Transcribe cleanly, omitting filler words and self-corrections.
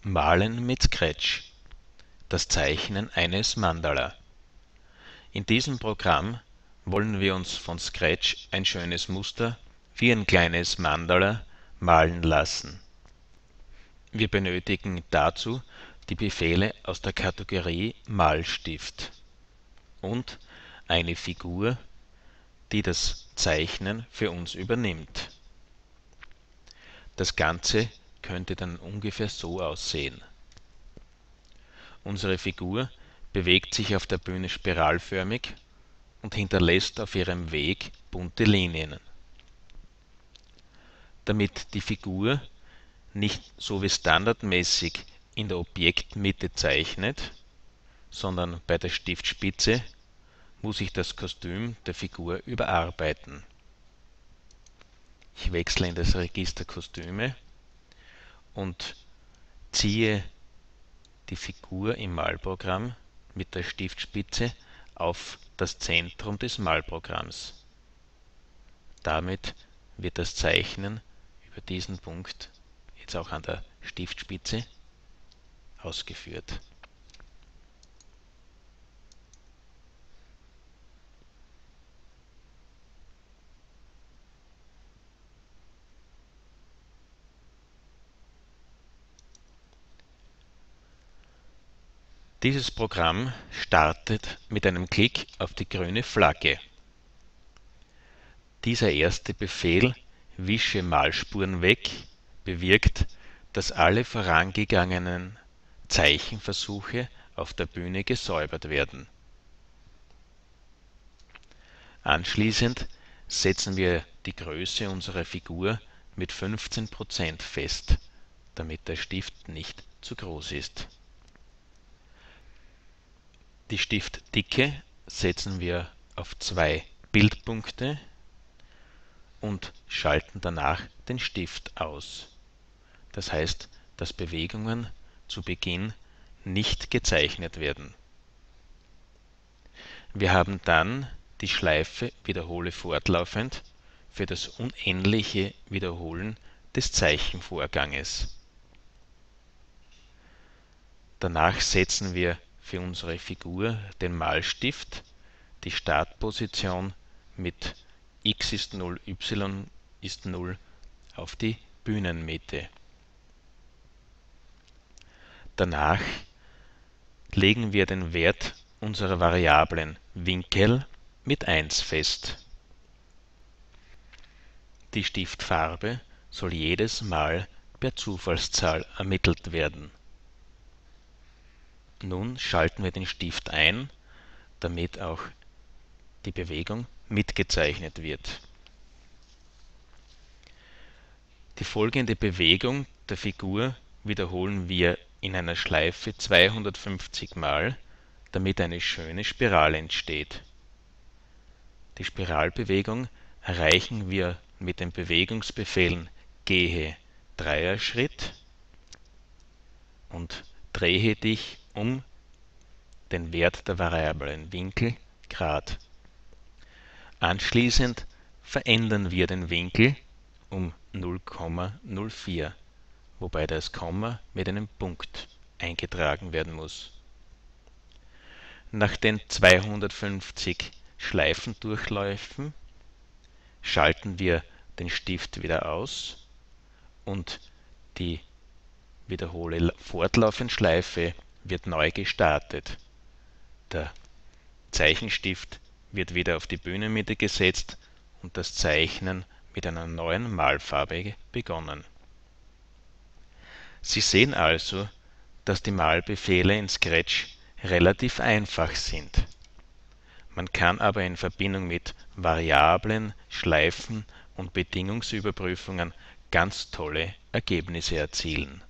Malen mit Scratch. Das Zeichnen eines Mandala. In diesem Programm wollen wir uns von Scratch ein schönes Muster wie ein kleines Mandala malen lassen. Wir benötigen dazu die Befehle aus der Kategorie Malstift und eine Figur, die das Zeichnen für uns übernimmt. Das Ganze könnte dann ungefähr so aussehen. Unsere Figur bewegt sich auf der Bühne spiralförmig und hinterlässt auf ihrem Weg bunte Linien. Damit die Figur nicht so wie standardmäßig in der Objektmitte zeichnet, sondern bei der Stiftspitze, muss ich das Kostüm der Figur überarbeiten. Ich wechsle in das Register Kostüme und ziehe die Figur im Malprogramm mit der Stiftspitze auf das Zentrum des Malprogramms. Damit wird das Zeichnen über diesen Punkt jetzt auch an der Stiftspitze ausgeführt. Dieses Programm startet mit einem Klick auf die grüne Flagge. Dieser erste Befehl, Wische Malspuren weg, bewirkt, dass alle vorangegangenen Zeichenversuche auf der Bühne gesäubert werden. Anschließend setzen wir die Größe unserer Figur mit 15% fest, damit der Stift nicht zu groß ist. Die Stiftdicke setzen wir auf 2 Bildpunkte und schalten danach den Stift aus. Das heißt, dass Bewegungen zu Beginn nicht gezeichnet werden. Wir haben dann die Schleife Wiederhole fortlaufend für das unendliche Wiederholen des Zeichenvorganges. Danach setzen wir für unsere Figur den Malstift, die Startposition mit x ist 0, y ist 0 auf die Bühnenmitte. Danach legen wir den Wert unserer Variablen Winkel mit 1 fest. Die Stiftfarbe soll jedes Mal per Zufallszahl ermittelt werden. Nun schalten wir den Stift ein, damit auch die Bewegung mitgezeichnet wird. Die folgende Bewegung der Figur wiederholen wir in einer Schleife 250 Mal, damit eine schöne Spirale entsteht. Die Spiralbewegung erreichen wir mit den Bewegungsbefehlen Gehe Dreierschritt und Drehe dich um den Wert der Variablen Winkel Grad. Anschließend verändern wir den Winkel um 0,04, wobei das Komma mit einem Punkt eingetragen werden muss. Nach den 250 Schleifendurchläufen schalten wir den Stift wieder aus und die Wiederhole fortlaufend Schleife wird neu gestartet. Der Zeichenstift wird wieder auf die Bühnenmitte gesetzt und das Zeichnen mit einer neuen Malfarbe begonnen. Sie sehen also, dass die Malbefehle in Scratch relativ einfach sind. Man kann aber in Verbindung mit Variablen, Schleifen und Bedingungsüberprüfungen ganz tolle Ergebnisse erzielen.